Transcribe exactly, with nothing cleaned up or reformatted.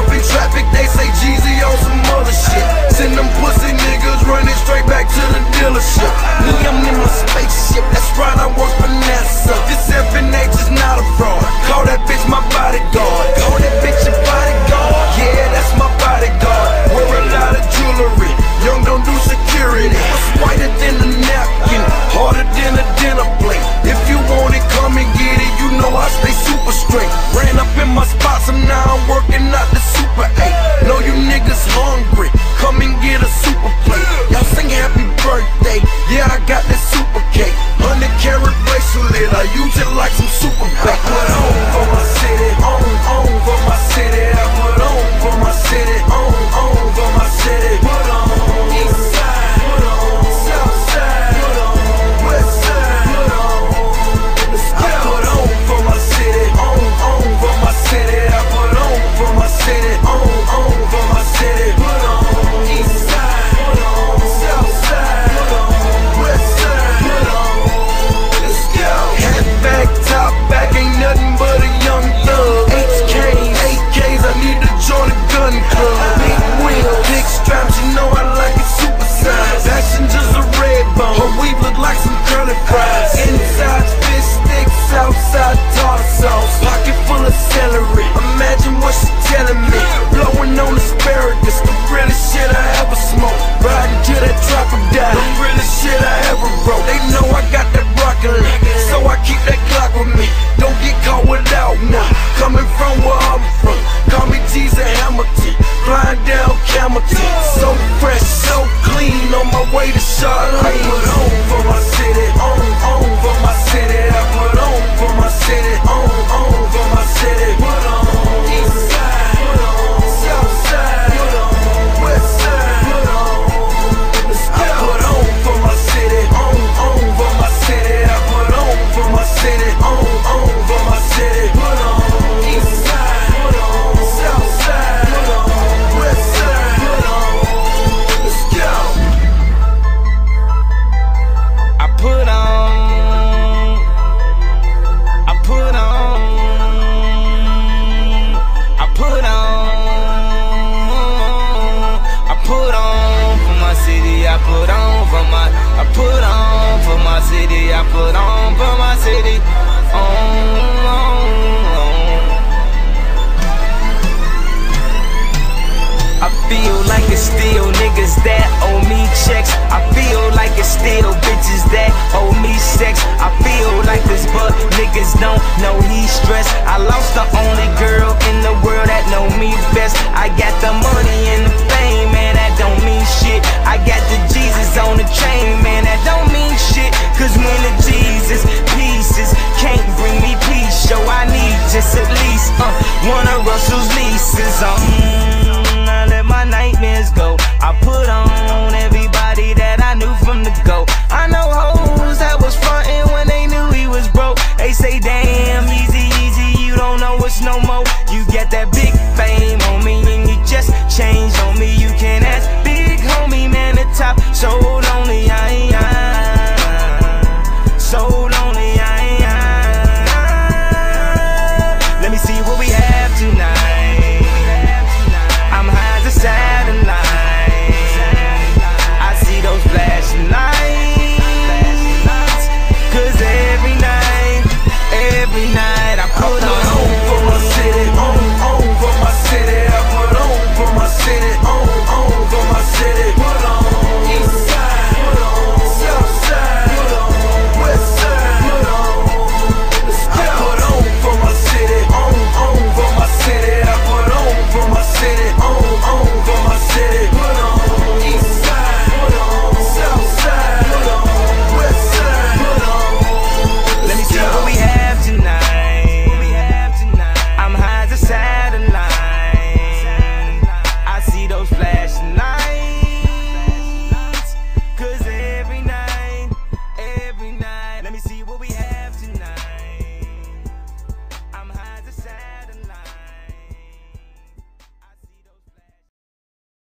off in traffic, they say Jeezy on some other shit. Send them pussy niggas running straight back to the dealership. Me, I'm in my spaceship, that's right, I work for NASA. This F N H is not a fraud. Call that bitch my bodyguard. Call that bitch your bodyguard. Yeah, that's my bodyguard. Wear a lot of jewelry. Young don't do security. It's whiter than a napkin, harder than a dinner plate. If you want it, come and get it. You know I stay super straight. Ran up in my spots and now I'm working out the Super eight. Know you niggas hungry, come and get a super plate. Y'all sing happy birthday, yeah I got that super cake. Hundred carat bracelet, I use it like some super bait. Put on for my city, on, on for my city. I put on for my city, on, on for my city. Put on east side, put on south side, put on west side, put on. I put on for my city, on, on for my city. I put on for my city, on, on for my city. Put on east side, put on south side, put on west side, put on. Let's go. Hat back, top back, ain't nothing but a young thug. H Ks, eight Ks, I need to join a gun club. Big wheels, big straps, you know I like it super size. Passengers a red bone, her weave look like some curly fries. Inside fish sticks, outside tartar sauce. Pocket full of celery, imagine what she telling me. Blowing on asparagus, the realest shit I ever smoked. Riding to that crocodile, the realest shit I ever wrote. They know I got that broccoli, so I keep that Glock with me. Don't get caught without one. Coming from where I'm from, call me Teaser Hamilton. Flying down Camelton, so fresh, so clean, on my way to Charlotte. I put on for my city, on, on for my city. I put on for my city, on, on for my city. Put on east side, put on south side, put on west side, put on. Let's go. I put on for my city, on, on for my city. I put on for my city, on, on for my city. Put on east side, put on south side, put on west side, put on. Let's go. I put on, I put on, I put on, I put on for my city. I put on for my, I put on for my city. I put on for my city. On, on, on. I feel like it's still niggas that owe me checks. I feel like it's still bitches that owe me sex. I feel like this but niggas don't know he's stressed. I lost the only girl in the world that know me best. I got the money and the fame, man, that don't mean shit. I got the Jesus on the chain, man, that don't mean shit. Cause when the Jesus pieces can't bring me peace, so I need just at least uh, one of Russell's leases. Um, I let my nightmares go. I put on everybody that I knew from the go. I know hoes that was frontin' when they knew he was broke. They say damn, he's